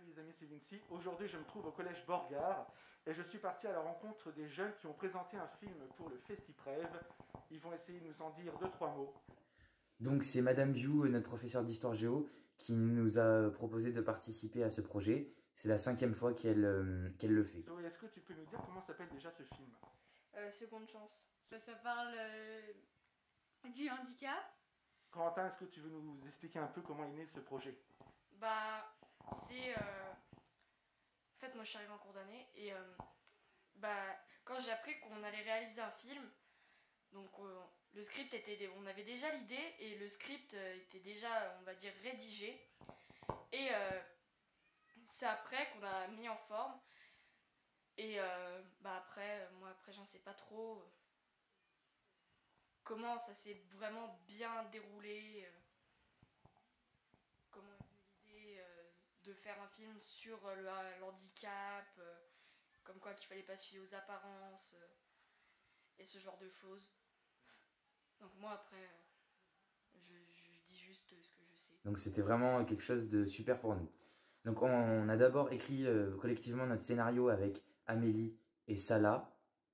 les amis, c'est Vinci. Aujourd'hui, je me trouve au collège Borgard et je suis parti à la rencontre des jeunes qui ont présenté un film pour le Festiprève. Ils vont essayer de nous en dire deux, trois mots. Donc c'est Madame Biou, notre professeure d'histoire géo, qui nous a proposé de participer à ce projet. C'est la 5e fois qu'elle le fait. Zoé, est-ce que tu peux nous dire comment s'appelle déjà ce film? Seconde chance. Ça parle du handicap. Corentin, est-ce que tu veux nous expliquer un peu comment est né ce projet? Bah, c'est. En fait, moi je suis arrivée en cours d'année et quand j'ai appris qu'on allait réaliser un film, donc le script était. On avait déjà l'idée et le script était déjà, on va dire, rédigé. Et c'est après qu'on a mis en forme. Et moi après, j'en sais pas trop comment ça s'est vraiment bien déroulé. Comment est venue l'idée de faire un film sur le handicap, comme quoi qu'il fallait pas se fier aux apparences et ce genre de choses. Donc moi après, je dis juste ce que je sais. Donc c'était vraiment quelque chose de super pour nous. Donc on a d'abord écrit collectivement notre scénario avec Amélie et Salah.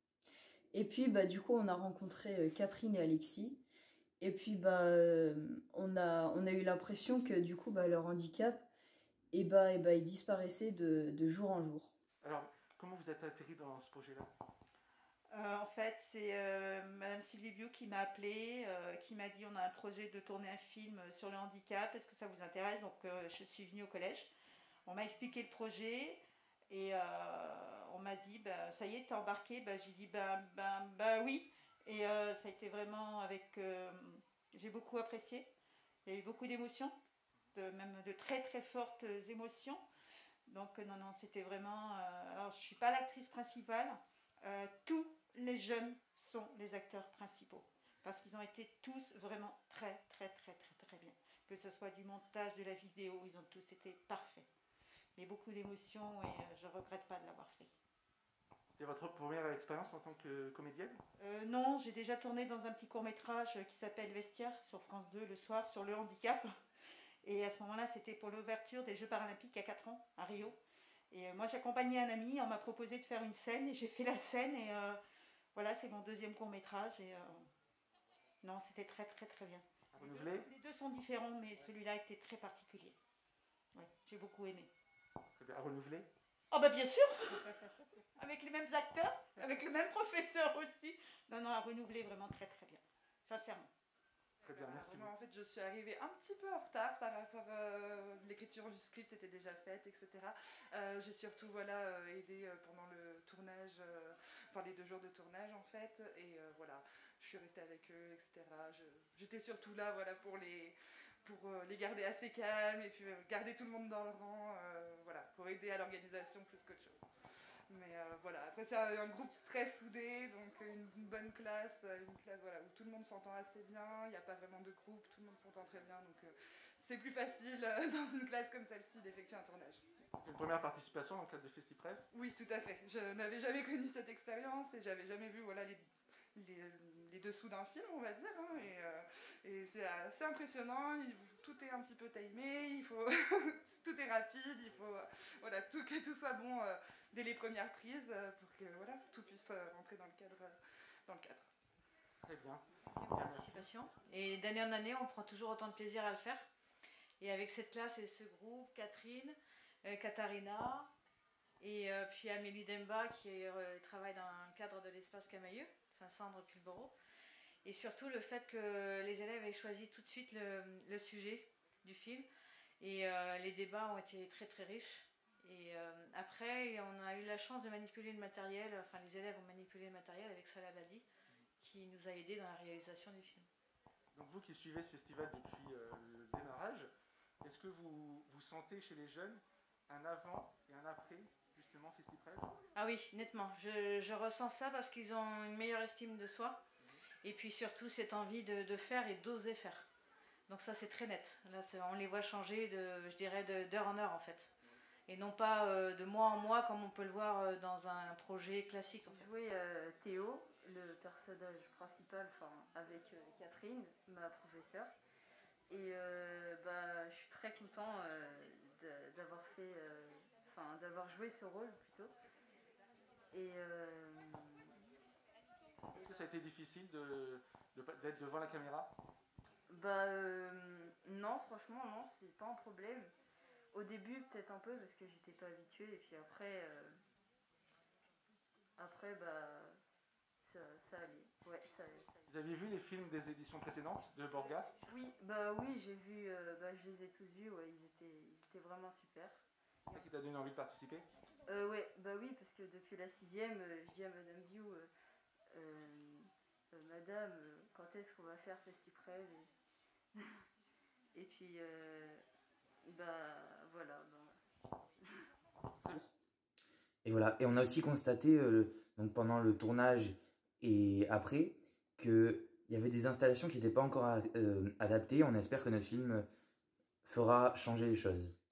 Et puis du coup on a rencontré Catherine et Alexis. Et puis on a eu l'impression que du coup leur handicap il disparaissait de jour en jour. Alors, comment vous êtes atterri dans ce projet-là? En fait, c'est Madame Sylvie Biou qui m'a appelée, qui m'a dit on a un projet de tourner un film sur le handicap, est-ce que ça vous intéresse? Donc je suis venue au collège, on m'a expliqué le projet et on m'a dit ça y est, t'es embarqué. J'ai dit oui. Et ça a été vraiment j'ai beaucoup apprécié, il y a eu beaucoup d'émotions, même de très très fortes émotions. Donc non, c'était vraiment... alors je ne suis pas l'actrice principale, tous les jeunes sont les acteurs principaux. Parce qu'ils ont été tous vraiment très bien. Que ce soit du montage, de la vidéo, ils ont tous été parfaits. Il y a beaucoup d'émotions et je ne regrette pas de l'avoir fait. C'était votre première expérience en tant que comédienne? Non, j'ai déjà tourné dans un petit court-métrage qui s'appelle Vestiaire sur France 2 le soir sur le handicap. Et à ce moment-là, c'était pour l'ouverture des Jeux paralympiques à 4 ans, à Rio. Et moi, j'accompagnais un ami, on m'a proposé de faire une scène et j'ai fait la scène. Et voilà, c'est mon deuxième court-métrage. Et non, c'était très bien. À renouveler? Les deux sont différents, mais celui-là était très particulier. Ouais, j'ai beaucoup aimé. Très bien. À renouveler? Oh bien sûr. Avec les mêmes acteurs, avec le même professeur aussi. Non, à renouveler vraiment très bien. Sincèrement. Très bien, merci. Moi, en fait, je suis arrivée un petit peu en retard par rapport l'écriture du script était déjà faite, etc. J'ai surtout aidé pendant le tournage, les 2 jours de tournage en fait, et je suis restée avec eux, etc. J'étais surtout là, pour les garder assez calmes et puis garder tout le monde dans le rang, pour aider à l'organisation plus qu'autre chose. Mais après c'est un groupe très soudé, donc une bonne classe, où tout le monde s'entend assez bien, il n'y a pas vraiment de groupe, tout le monde s'entend très bien, donc c'est plus facile dans une classe comme celle-ci d'effectuer un tournage. C'est une première participation dans le cadre de Festiprève? Oui, tout à fait. Je n'avais jamais connu cette expérience et j'avais jamais vu les dessous d'un film, on va dire, hein, et c'est assez impressionnant. Tout est un petit peu timé, tout est rapide, il faut que tout soit bon dès les premières prises pour que tout puisse rentrer dans le cadre. Très bien. Participation. Et d'année en année, on prend toujours autant de plaisir à le faire. Et avec cette classe et ce groupe, Catherine, Katharina, et puis Amélie Demba qui travaille dans le cadre de l'espace Camailleux, Saint-Sandre-Pulboro. Et surtout le fait que les élèves aient choisi tout de suite le sujet du film. Et les débats ont été très riches. Et après, on a eu la chance de manipuler le matériel, enfin les élèves ont manipulé le matériel avec Salah Dadi, qui nous a aidés dans la réalisation du film. Donc vous qui suivez ce festival depuis le démarrage, est-ce que vous sentez chez les jeunes un avant et un après, justement, Festiprève? Ah oui, nettement. Je ressens ça parce qu'ils ont une meilleure estime de soi. Et puis surtout cette envie de faire et d'oser faire. Donc ça c'est très net. Là on les voit changer d'heure en heure en fait. Et non pas de mois en mois comme on peut le voir dans un projet classique. En fait. J'ai joué Théo, le personnage principal, avec Catherine, ma professeure. Et je suis très content d'avoir fait enfin d'avoir joué ce rôle plutôt. Et Est-ce que ça a été difficile d'être devant la caméra? bah non, franchement non, c'est pas un problème. Au début peut-être un peu parce que j'étais pas habituée et puis après bah ça allait. Ouais, ça allait. Vous avez vu les films des éditions précédentes de Borgard? Oui, bah oui, j'ai vu, bah je les ai tous vus, ouais, ils étaient vraiment super. C'est ça qui t'a donné envie de participer? Ouais, bah oui, parce que depuis la 6e, je dis à Madame View, Madame, quand est-ce qu'on va faire Festiprève et puis, bah voilà. Et voilà. Et on a aussi constaté, donc pendant le tournage et après, qu'il y avait des installations qui n'étaient pas encore adaptées. On espère que notre film fera changer les choses.